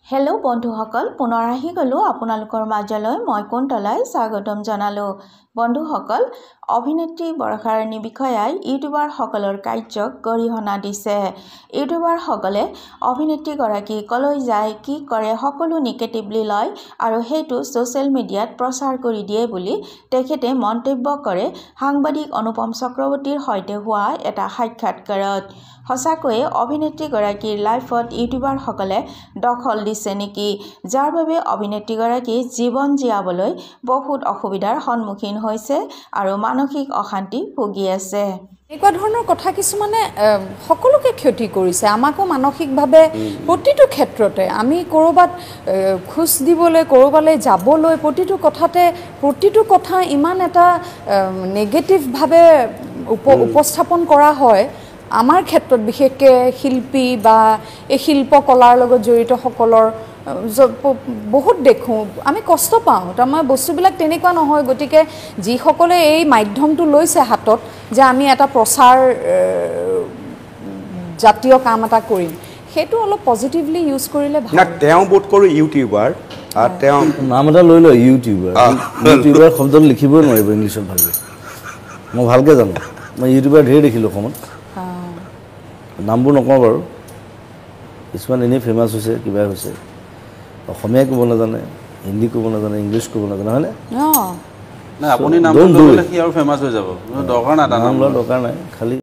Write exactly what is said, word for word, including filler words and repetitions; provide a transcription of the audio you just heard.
hello' বন্ধুসকল পুনৰ আহি গলো আপোনালোকৰ মাজলৈ মই কুন্তলাই স্বাগতম জনালো বন্ধুসকল অভিনেত্ৰী বৰষাৰাণী বিষয়াই ইউটিউবাৰ সকলৰ কাৰ্যক গৰিহণা দিছে ইউটিউবাৰ সকলে অভিনেত্ৰী গৰাকী কলৈ যায় কি কৰে সকলো নিগেটিভলি লয় আৰু হেতু সোশ্যাল মিডিয়াত প্ৰচাৰ কৰি দিয়ে বুলি তেখেতে মন্তব্য কৰে সাংবাদিক অনুপম চক্ৰৱৰ্তীৰ সৈতে হোৱা এটা সাক্ষাৎকাৰত হসাকয়ে অভিনেত্ৰী গৰাকীৰ লাইফত ইউটিউবাৰ সকলে দখল দিছে নেকি যাৰ বাবে অভিনেত্ৰী গৰাকী জীৱন জীয়াবলৈ বহুত অসুবিধাৰ সন্মুখীন হৈছে আৰু মানসিক অশান্তি ভুগি আছে একো ধৰণৰ কথা কিছুমানে সকলোকে ক্ষতি কৰিছে আমাকো মানসিকভাৱে প্ৰতিটো ক্ষেত্ৰতে আমি কৰবাত খুশ দিবলৈ কৰবালৈ যাবলৈ প্ৰতিটো কথাতে প্ৰতিটো কথা ইমান এটা নেগেটিভ ভাৱে উপস্থাপন কৰা হয় আমাৰ ক্ষেত্ৰত বিশেষকৈ শিল্পী বা এই শিল্পকলাৰ লগত জড়িত সকলৰ বহুত দেখো আমি কষ্ট পাওঁ তাৰমানে বস্তুবিলাক তেনেকুৱা নহয় গতিকে যিসকলে এই মাধ্যমটো লৈছে হাতত যে আমি এটা প্ৰচাৰ জাতীয় কাম এটা কৰিম সেইটো অলপ পজিটিভলি ইউজ কৰিলে ভাল না তেওঁ বোধ কৰো ইউটিউবাৰ আৰু তেওঁ নাম এটা লৈ লয় ইউটিউবাৰ ইউটিউবাৰ শব্দটো লিখিবই নোৱাৰিব ইংলিছত ভালকৈ মই ভালকৈ জানো মই ইউটিউবাৰ ঢেৰ দেখিলোঁ অসমত নামবোৰ নকওঁ বাৰু কিছুমান এনেই ফেমাছ হৈছে কিবা হৈছে অসমীয়া ক'ব নাজানে হিন্দী ক'ব নাজানে ইংলিছ ক'ব নাজানে হয়নে না আপুনি নামটো ল'লে কি আৰু ফেমাছ হৈ যাব দৰকাৰ নাই নাম লোৱা দৰকাৰ নাই খালি